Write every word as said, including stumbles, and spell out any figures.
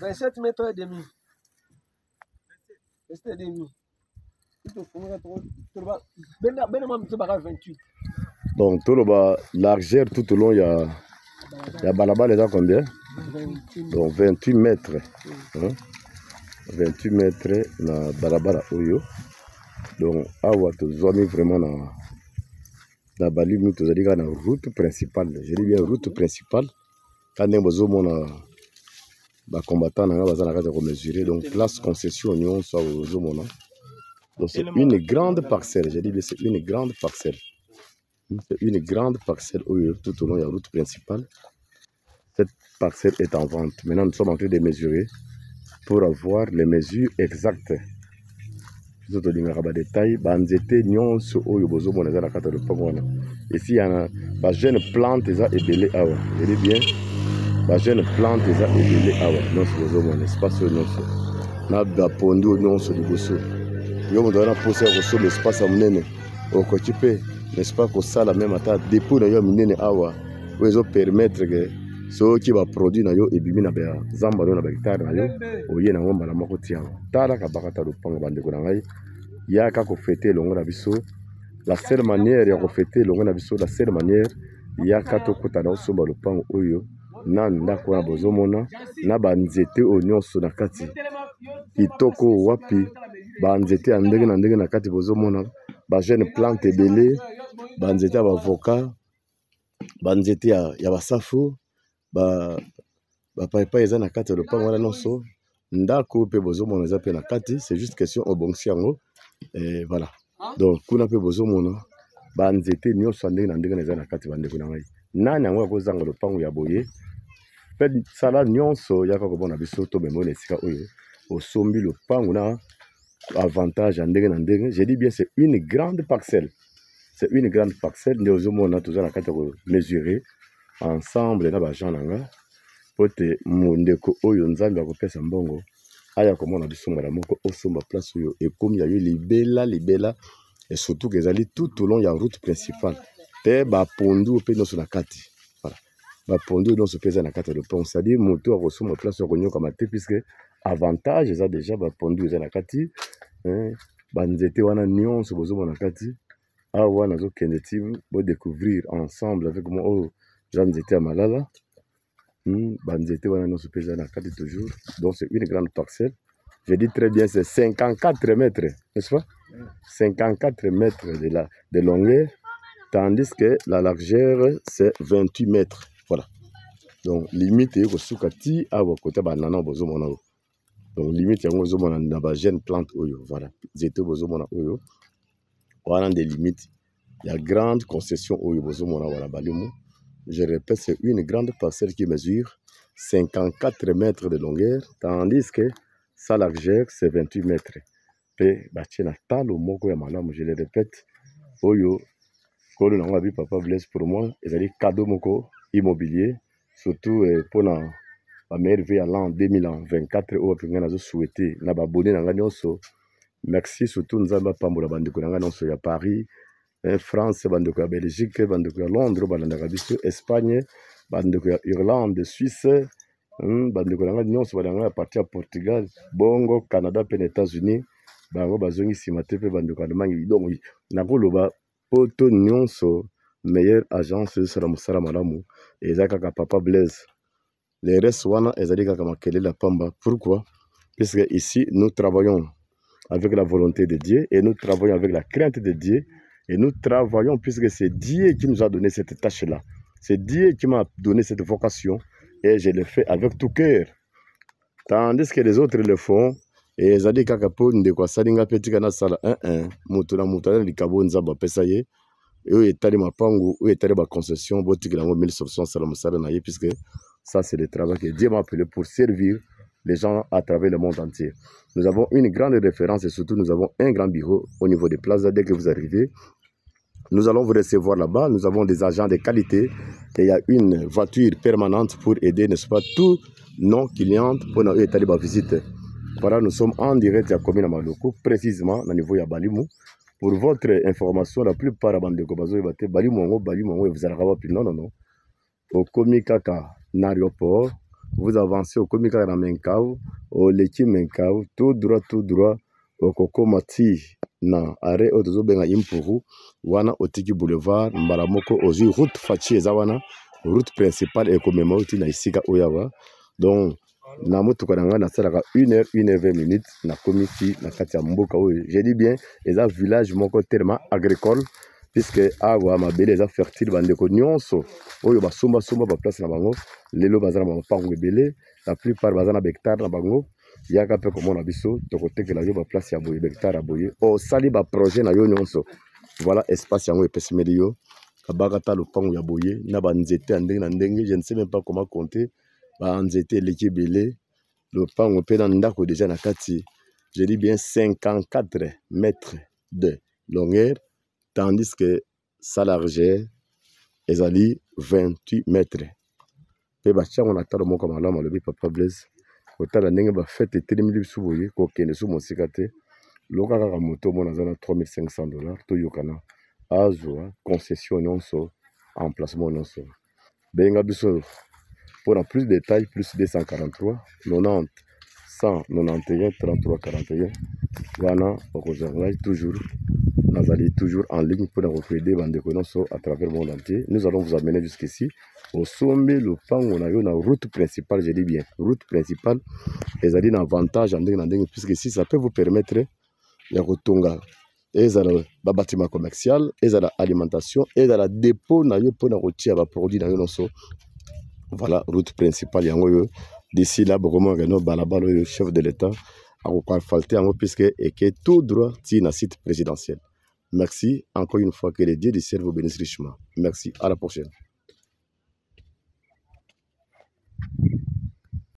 vingt-sept mètres et demi. vingt-sept et demi. Donc, tout le bas, largeur tout au long, il y a, il y a Balaba, les gens combien? Donc, vingt-huit mètres. Hein? vingt-huit mètres na Balaba, Oyo. Donc, awa, tu zones vraiment na, na Bali, nous, tu as dit na route principale. Je dis bien route principale. Quand on a mon combattant, on a mesurer. Donc, place concession, on soit au Zomona. Donc, c'est une grande parcelle. Je dis bien, c'est une grande parcelle. C'est une grande parcelle tout au long de la route principale. Cette parcelle est en vente. Maintenant, nous sommes en train de mesurer pour avoir les mesures exactes. Ici, il y a une jeune plante, il y a ébélé. Je dis bien, la jeune plante, il y a ébélé. Non, c'est l'espace. Non, c'est la pondu, non, c'est le bosso. Il y a un poussé au l'espace à mener. Au côté, n'est-ce pas, que ça, la même attaque, dépôt na yo minene awa, où ils ont permettre que ceux qui va produire na yo et bimi na bea, zamba na hectare na yo, oye na ngomba na moko tiang. Tala ka bakata do panga bande ko na ngai, ya ka ko fêter longo na biso. La seule manière ya ko fêter longo na biso, la seule manière ya ka to kota na somba lo panga oyo, na ndako na bozomona, na ba nzete o nyonso na kati. Kitoko wapi, ba nzete andenge na ndenge na kati bozomona. Ba jeune plante ebele, ba nzete ya avocat, ba nzete ya basafu, ba ba paipa eza na kati le pango wana nonso, ndako pe bozomona eza pe na kati, c'est juste question obongsi yango et voilà. Donc kuna pe bozomona ba nzete nyonso ndenge na ndenge eza na kati bandeko na ngai. Nani yango akozanga le pango ya boye? Pe sala nyonso ya ka ko bona biso to bemona esika oyo, osombi le pango na avantage en ndenge na ndenge. Je dis bien c'est une grande parcelle. C'est une grande parcelle. Nous avons tous la carte mesurer ensemble na ba gens nanga. Pote mondeko oyo nzambe akopesa mbongo. Aya komona bisonga la moko osomba place oyo et comme il y a eu libela libela et surtout que ezali tout au long ya route principale. Te ba pondu pe no sur la carte. Voilà. Ba pondu no se pesa na carte de pont. C'est-à-dire moto akosomba place oyo konyoka mate puisque avantage eza déjà ba pondu eza na kati. Hein, banzete wana nyonso bozomona kati awa nazo kendeti bo découvrir ensemble avec moi oh Jean Nzete Malala. Hmm, banzete wana nyonso pesa na kati toujours. Donc c'est une grande parcelle. Je dis très bien c'est cinquante-quatre mètres, n'est-ce pas? cinquante-quatre mètres de la de longueur tandis que la largeur c'est vingt-huit mètres. Voilà. Donc limite ko sukati awa côté banana bozomona. Donc limite yango bozomona na ba jeune plante oyo voilà zete bozomona oyo wana des limites il y a grande concession oyo bozomona wala balimu. Je répète c'est une grande parcelle qui mesure cinquante-quatre mètres de longueur tandis que sa largeur c'est vingt-huit mètres. Pe batie na talo moko ya malamu, je le répète oyo kolo na ngabi papa blesse pour moi ezali cadeau moko immobilier surtout eh, pour na la merveille à l'an deux mille vingt-quatre au pinga nazo souhaiter na ba abonné na nyonso. Merci surtout nzamba pambola bandeko na nyonso ya Paris, eh, France, bandeko ya Belgique, bandeko ya Londres, bandeko biso Espagne, bandeko ya Irlande, Suisse, hmm, bandeko na nyonso bandeko ya partie ya Portugal, Bongo, Canada pe États-Unis, bango bazongi simate pe bandeko ya Allemagne. Donc nakoloba poto nyonso meilleure agence sala musala malamu ezaka ka papa Blaise. Les restes wana ezali kaka makele la pamba. Pourquoi? Puisque ici nous travaillons avec la volonté de Dieu et nous travaillons avec la crainte de Dieu et nous travaillons puisque c'est Dieu qui nous a donné cette tâche là. C'est Dieu qui m'a donné cette vocation et je le fais avec tout cœur. Tandis que les autres le font et ezali kaka po ndeko salinga petika na sala un un moto na moto na likabo nzamba pesa ye et etali mapango ou etali ba concession botikela ngo mille sept cents salam sala na ye puisque ça, c'est le travail que Dieu m'a appelé pour servir les gens à travers le monde entier. Nous avons une grande référence et surtout, nous avons un grand bureau au niveau des places. Dès que vous arrivez, nous allons vous recevoir là-bas. Nous avons des agents de qualité et il y a une voiture permanente pour aider, n'est-ce pas, tous nos clients pour nous étaler ma visite. Voilà, nous sommes en direct à Commune Maloko, précisément au niveau de Balimou. Pour votre information, la plupart de Kobazo et Balimou, Balimou, vous allez avoir plus. Non, non, non. Au Komikaka. N'aéroport, vous avancez au Komika na Menkau, au Leki Menkau, tout droit, tout droit, au Kokomati, na arrêt au Tozo Benga Impuru, wana Otiki Boulevard, Mbaramoko, ozu route Fachi Ezawana, route principale et comme moti na Isika Oyawa. Donc, na motuka na nga na salaka une heure, une heure vingt minutes, na komiti, na kati ya mboka oyo. Je dis bien, et un village moko tellement agricole, puisque awa mabele eza fertile bandeko nyonso oyo basomba somba ba place na bango lelo bazana ba pango ebele la plupart bazana hectare na bango yaka pe komona biso tokotekela yo ba place ya boye hectare boye o sali ba projet na yo nyonso voilà espace yango epesimeli yo kabaka ta lo pango ya boye na ba nzete ndenge na ndenge je ne sais même pas comment compter ba nzete eleki ebele le pango pe na ndako déjà na kati je dis bien cinquante-quatre mètres de longueur. Tandis que sa largeur est vingt-huit mètres. Et bah tiens on attend le mot comme là le papa Blaise. Autant la n'engue ba fête et télémili souboye ko kende sou mosikate. Loka kaka moto mon azana trois mille cinq cents dollars to yokana. Azwa concession nyonso emplacement nyonso. Benga biso pour en plus de détails plus deux cent quarante-trois quatre-vingt-dix cent quatre-vingt-onze trente-trois quarante et un. Voilà au toujours. Nous allons toujours en ligne pour nous aider à travers le monde entier. Nous allons vous amener jusqu'ici. Au sommet, le pan, on a une route principale, je dis bien, route principale. Et ça a un avantage, puisque ici, ça peut vous permettre de retourner. Et ça a un bâtiment commercial, et ça a l'alimentation, et ça a un dépôt pour nous retirer les produits. Voilà, route principale. D'ici là, le chef de l'État a falté puisque est tout droit sur le site présidentiel. Merci encore une fois, que les dieux du ciel vous bénissent richement. Merci, à la prochaine.